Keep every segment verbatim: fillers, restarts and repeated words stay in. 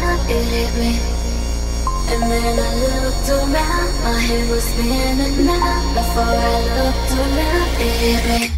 around, it hit me. And then I looked around, my head was spinning now. Before I looked around, it hit me.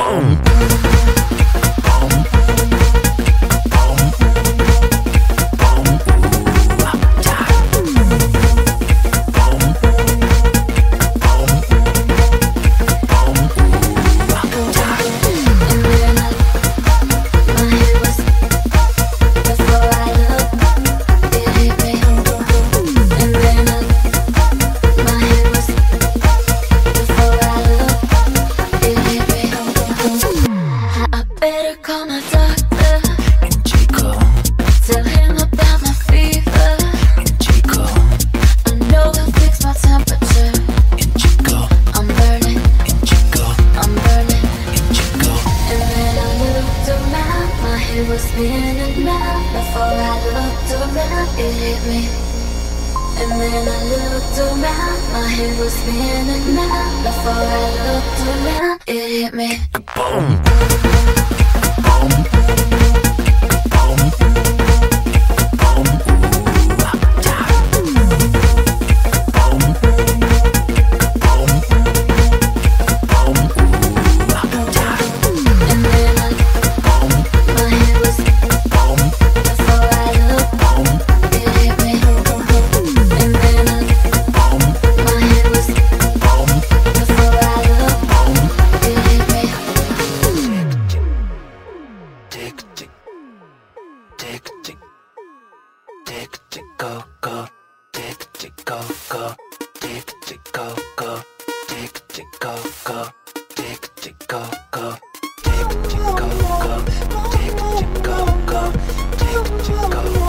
It was spinning round. Before I looked around, it hit me. And then I looked around, my head was spinning round. Before I looked around, it hit me. Boom. Go, go, tick, tick, go, go, tick, tick, go, go, tick, tick, go, go, tick, tick, go, go, tick, tick, go, go, tick, tick, go, go, tick, tick, go.